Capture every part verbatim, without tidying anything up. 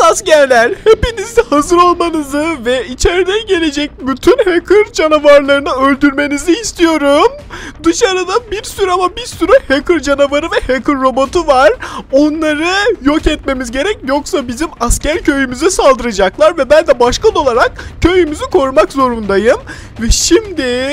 askerler, hepiniz hazır olmanızı ve içeriden gelecek bütün hacker canavarlarını öldürmenizi istiyorum. Dışarıda bir sürü ama bir sürü hacker canavarı ve hacker robotu var. Onları yok etmemiz gerek, yoksa bizim asker köyümüze saldıracaklar ve ben de başkan olarak köyümüzü korumak zorundayım. Ve şimdi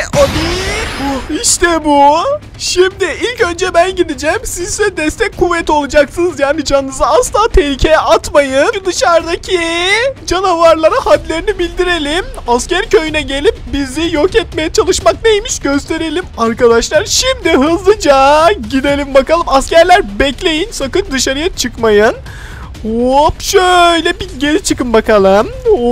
hadi işte bu. Şimdi ilk önce ben gideceğim. Siz ise destek kuvveti olacaksınız. Yani canınızı asla tehlikeye atmayın. Şu dışarıdaki canavarlara hadlerini bildirelim. Asker köyüne gelip bizi yok etmeye çalışmak neymiş gösterelim arkadaşlar. Şimdi hızlıca gidelim bakalım. Askerler bekleyin. Sakın dışarıya çıkmayın. Hop şöyle bir geri çıkın bakalım.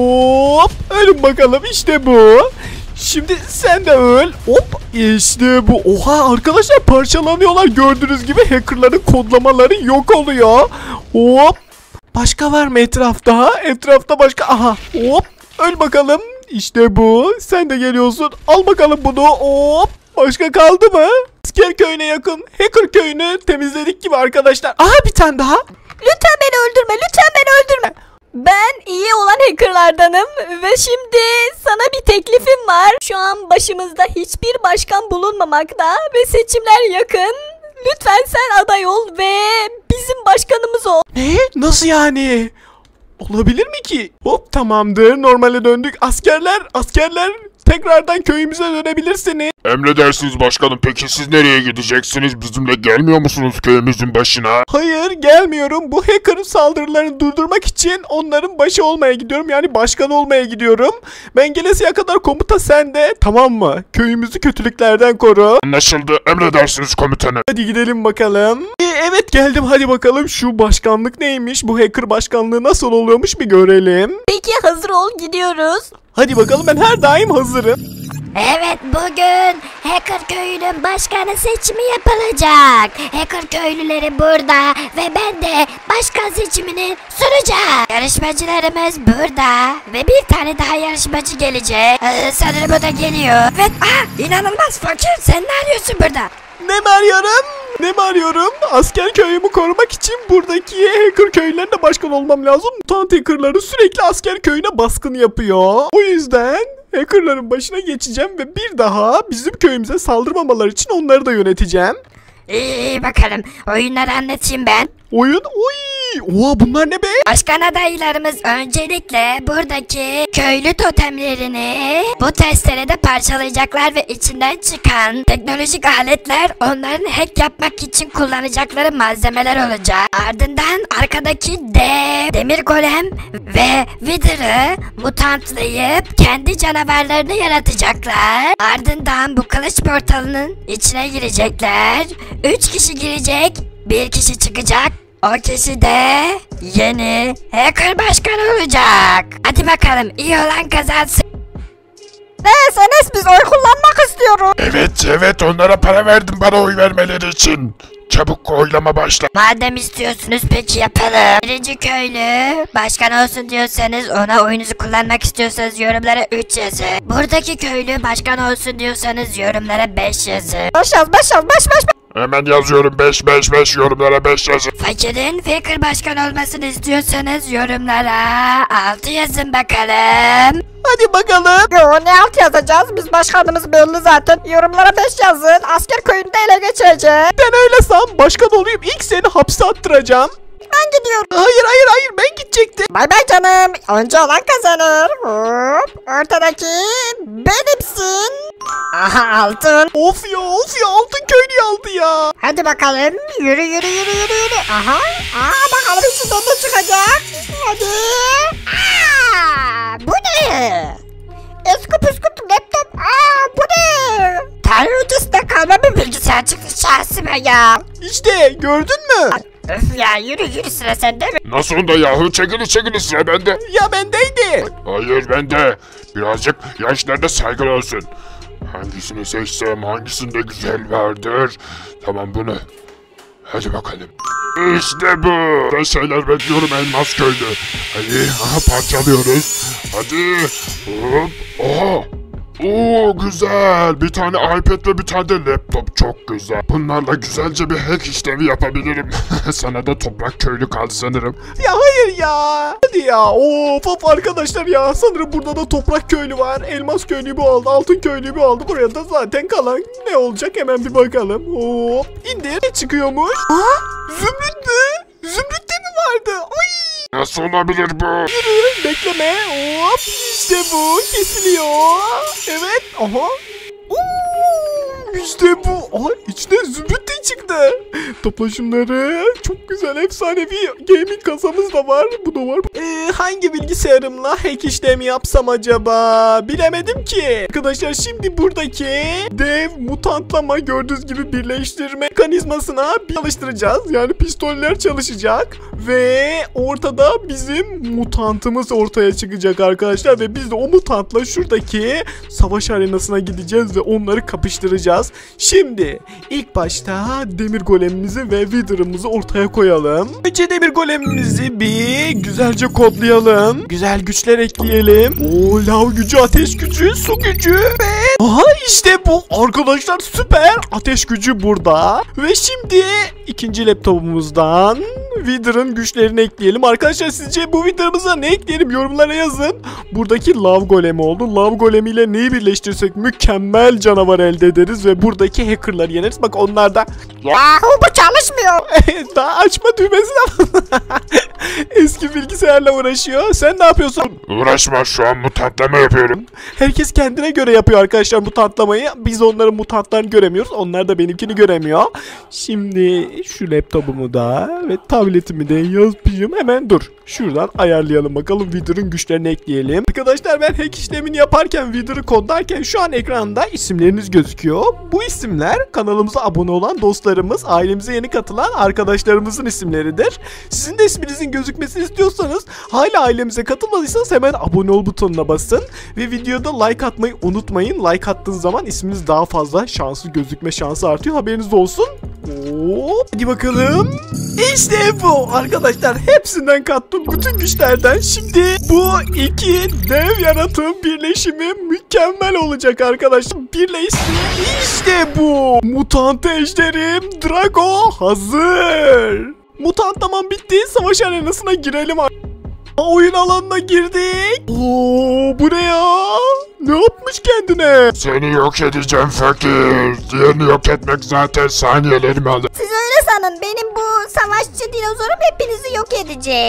Hop ölün bakalım, işte bu. Şimdi sen de öl. Hop işte bu. Oha arkadaşlar, parçalanıyorlar. Gördüğünüz gibi hackerların kodlamaları yok oluyor. Hop. Başka var mı etrafta? Etrafta başka. Aha. Hop. Öl bakalım. İşte bu. Sen de geliyorsun. Al bakalım bunu. Hop. Başka kaldı mı? Asker köyüne yakın hacker köyünü temizledik gibi arkadaşlar. Aha bir tane daha. Lütfen beni öldürme. Lütfen beni öldürme. Ben iyi olan hackerlardanım ve şimdi sana bir teklifim var. Şu an başımızda hiçbir başkan bulunmamakta ve seçimler yakın. Lütfen sen aday ol ve bizim başkanımız ol. Ne? Nasıl yani? Olabilir mi ki? Hop tamamdır, normale döndük. Askerler, askerler tekrardan köyümüze dönebilirsiniz. Emredersiniz başkanım. Peki siz nereye gideceksiniz? Bizimle gelmiyor musunuz köyümüzün başına? Hayır gelmiyorum. Bu hacker saldırılarını durdurmak için onların başı olmaya gidiyorum. Yani başkan olmaya gidiyorum. Ben gelesiye kadar komuta sende, tamam mı? Köyümüzü kötülüklerden koru. Anlaşıldı. Emredersiniz komutanım. Hadi gidelim bakalım. Ee, evet geldim, hadi bakalım şu başkanlık neymiş? Bu hacker başkanlığı nasıl oluyormuş bir görelim. Peki hazır ol, gidiyoruz. Hadi bakalım, ben her daim hazırım. Evet, bugün Hacker Köyü'nün başkanı seçimi yapılacak. Hacker köylüleri burada ve ben de başkan seçimini sunacağım. Yarışmacılarımız burada ve bir tane daha yarışmacı gelecek. Ee, sanırım o da geliyor. Ve ah, inanılmaz fakir, sen ne arıyorsun burada? Ne mi arıyorum? Ne mi arıyorum? Asker köyümü korumak için buradaki hacker köylerine başkan olmam lazım. Mutant hackerları sürekli asker köyüne baskın yapıyor. O yüzden hackerların başına geçeceğim ve bir daha bizim köyümüze saldırmamaları için onları da yöneteceğim. İyi bakalım, oyunları anlatayım ben. Oyun? Oy! Oha bunlar ne be? Başkan adaylarımız öncelikle buradaki köylü totemlerini bu testerede parçalayacaklar ve içinden çıkan teknolojik aletler onların hack yapmak için kullanacakları malzemeler olacak. Ardından arkadaki dev demir golem ve wither'ı mutantlayıp kendi canavarlarını yaratacaklar. Ardından bu kılıç portalının içine girecekler. Üç kişi girecek, bir kişi çıkacak. O kişi de yeni hacker başkan olacak. Hadi bakalım, iyi olan kazansın. Enes Enes, biz oy kullanmak istiyoruz. Evet evet, onlara para verdim bana oy vermeleri için. Çabuk oylama başla. Madem istiyorsunuz peki yapalım. Birinci köylü başkan olsun diyorsanız, ona oyunuzu kullanmak istiyorsanız yorumlara üç yazın. Buradaki köylü başkan olsun diyorsanız yorumlara beş yazın. Beş yaz, beş yaz, beş beş. Hemen yazıyorum, beş beş beş, yorumlara beş yazın. Fakirin hacker başkan olmasını istiyorsanız yorumlara altı yazın bakalım. Hadi bakalım. Yo, ne alt yazacağız? Biz başkanımız belli zaten. Yorumlara beş yazın. Asker köyünü de ele geçirecek. Ben öyle san, başkan olayım, ilk seni hapse attıracağım. Ben gidiyorum. Hayır hayır hayır, ben gidecektim. Bay bay canım. Önce olan kazanır. Hop. Ortadaki benimsin. Aha, altın. Of ya of ya, altın köylüyü aldı ya. Hadi bakalım. Yürü yürü yürü yürü yürü. Aha. Aa, bakalım içinden ne çıkacak. Hadi. Aa, bu ne? Eski püskürt laptop. Aa, bu ne? Tarih öncesinde kalma bir bilgisayar çıktı şahsıma ya. İşte gördün mü? Öf ya, yürü yürü, sıra sende mi? Nasıl onda yahu, çekili çekili, sıra bende. Ya bendeydi. Hayır bende. Birazcık yaşlarda saygılı olsun. Hangisini seçsem, hangisinde güzel vardır. Tamam bunu. Hadi bakalım. İşte bu. Ben şeyler bekliyorum elmas köylü. Hadi aha, parçalıyoruz. Hadi. Hop. Oha. Oo güzel. Bir tane iPad ve bir tane de laptop, çok güzel. Bunlarla güzelce bir hack işlemi yapabilirim. Sana da toprak köylü kaldı sanırım. Ya hayır ya. Hadi ya. Of of arkadaşlar ya. Sanırım burada da toprak köylü var. Elmas köylüyü bu aldı. Altın köylüyü bu aldı. Buraya da zaten kalan ne olacak hemen bir bakalım. Hop. İndir. Ne çıkıyormuş? Ha? Zümrüt mü? Zümrüt de mi vardı? Ay. Nasıl olabilir bu? Bekleme. Hop. İşte bu. Kesiliyor. Evet. Aha. Oo, işte bu. Aha, içinde zümrüt de çıktı. Topla şunları. Çok güzel efsanevi gaming kasamız da var. Bu da var. Ee, hangi bilgisayarımla hack işlemi yapsam acaba? Bilemedim ki. Arkadaşlar şimdi buradaki dev mutantlama gördüğünüz gibi birleştirme mekanizmasına çalıştıracağız. Yani pistoller çalışacak. Ve ortada bizim mutantımız ortaya çıkacak arkadaşlar. Ve biz de o mutantla şuradaki savaş arenasına gideceğiz ve onları kapıştıracağız. Şimdi ilk başta demir golemimizi ve wither'ımızı ortaya koyalım. Önce demir golemimizi bir güzelce kodlayalım. Güzel güçler ekleyelim. Oo, lav gücü, ateş gücü, su gücü ve aha işte bu arkadaşlar, süper ateş gücü burada. Ve şimdi ikinci laptopumuzdan wither'ın güçlerini ekleyelim. Arkadaşlar sizce bu wither'ımıza ne ekleyelim? Yorumlara yazın. Buradaki lav golemi oldu. Lav golemiyle neyi birleştirsek mükemmel canavar elde ederiz ve buradaki hackerları yeneriz. Bak onlar da Yahu bu çalışmıyor. daha açma düğmesi de eski bilgisayarla uğraşıyor. Sen ne yapıyorsun? Uğraşma, şu an mutantlama yapıyorum. Herkes kendine göre yapıyor arkadaşlar mutantlamayı. Biz onların mutantlarını göremiyoruz. Onlar da benimkini göremiyor. Şimdi şu laptopumu da ve tabletimi de yazayım. Hemen dur. Şuradan ayarlayalım bakalım. Wither'ın güçlerini ekleyelim. Arkadaşlar ben hack işlemini yaparken, Wither'ı kodlarken şu an ekranda isimleriniz gözüküyor. Bu isimler kanalımıza abone olan dostlarımız, ailemize yeni katılan arkadaşlarımızın isimleridir. Sizin de isminizin gözükmesini istiyorsanız, hala ailemize katılmadıysanız hemen abone ol butonuna basın. Ve videoda like atmayı unutmayın. Like attığınız zaman isminiz daha fazla şanslı gözükme şansı artıyor. Haberiniz olsun. Hop, hadi bakalım. İşte bu arkadaşlar, hepsinden kattım, bütün güçlerden. Şimdi bu iki dev yaratığın birleşimi mükemmel olacak arkadaşlar. Birleşti. İşte bu. Mutant ejderim Drago hazır. Mutant tamam, bitti. Savaş arenasına girelim. Oyun alanına girdik. Oo, bu ne ya? Ne yapmış kendine? Seni yok edeceğim fakir. Diğerini yok etmek zaten saniyelerimi alır. Siz öyle sanın, benim bu savaşçı dinozorum hepinizi yok edecek.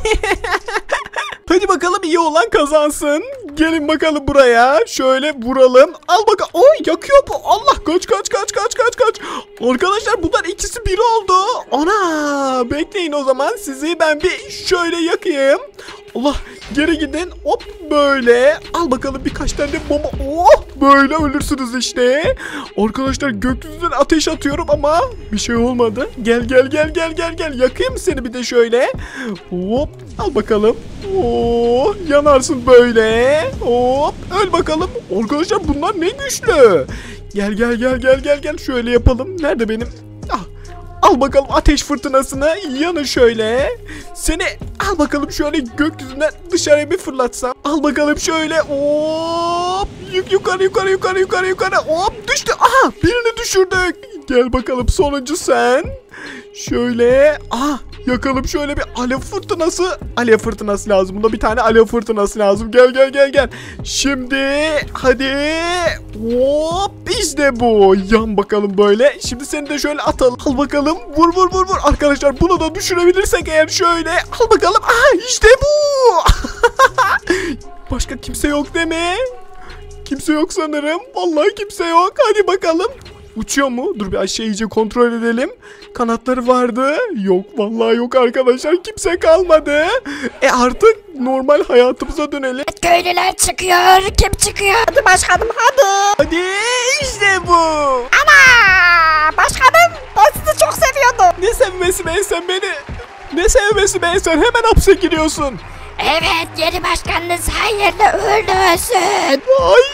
Hadi bakalım, iyi olan kazansın. Gelin bakalım buraya. Şöyle vuralım. Al bakalım. Oy, yakıyor bu. Allah, kaç kaç kaç kaç kaç kaç. Arkadaşlar bunlar ikisi bir oldu. Ana, bekleyin o zaman. Sizi ben bir şöyle yakayım. Allah, geri gidin. Hop, böyle. Al bakalım birkaç tane de bomba. Oh, böyle ölürsünüz işte. Arkadaşlar gökyüzünden ateş atıyorum ama bir şey olmadı. Gel gel gel gel gel gel. Yakayım seni bir de şöyle. Hop, al bakalım. Oh, yanarsın böyle. Hop, öl bakalım. Arkadaşlar bunlar ne güçlü. Gel gel gel gel gel gel. Şöyle yapalım. Nerede benim? Ah. Al bakalım ateş fırtınasını, yanı şöyle. Seni al bakalım şöyle gökyüzünden dışarıya bir fırlatsam. Al bakalım şöyle. Hop. Yuk yukarı yukarı yukarı yukarı yukarı. Hop, düştü. Aha, birini düşürdük. Gel bakalım sonuncu sen. Şöyle. Ah, yakalım şöyle bir alev fırtınası. Alev fırtınası lazım. Bunda bir tane alev fırtınası lazım. Gel gel gel gel. Şimdi hadi. Hop, işte bu. Yan bakalım böyle. Şimdi seni de şöyle atalım. Al bakalım. Vur vur vur vur. Arkadaşlar bunu da düşürebilirsek eğer şöyle. Al bakalım. Aha, işte bu. Başka kimse yok değil mi? Kimse yok sanırım. Vallahi kimse yok. Hadi bakalım. Uçuyor mu? Dur bir aşağı iyice kontrol edelim. Kanatları vardı. Yok, vallahi yok arkadaşlar. Kimse kalmadı. E artık normal hayatımıza dönelim. Köylüler çıkıyor. Kim çıkıyor? Hadi başkanım, hadi. Hadi işte bu. Ana başkanım, ben sizi çok seviyordum. Ne sevmesi be sen beni? Ne sevmesi be sen? Hemen hapse giriyorsun. Evet, yeni başkanınız hayırlı uğurlu olsun. Ay,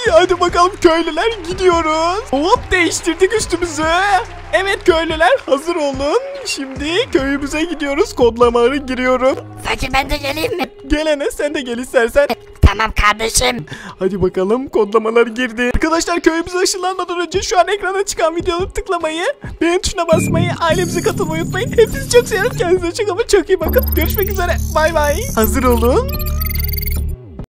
Hadi bakalım köylüler, gidiyoruz. Hop, değiştirdik üstümüzü. Evet köylüler, hazır olun. Şimdi köyümüze gidiyoruz. Kodlamaları giriyorum. Fakir, ben de geleyim mi? Gelene sen de gel istersen. Tamam kardeşim. Hadi bakalım, kodlamalar girdi. Arkadaşlar, köyümüze ışınlanmadan önce şu an ekrana çıkan videoları tıklamayı, beğen tuşuna basmayı, ailemize katılmayı unutmayın. Hepinizi çok seviyorum. Kendinize çok ama çok iyi bakın. Görüşmek üzere. Bay bay. Hazır olun.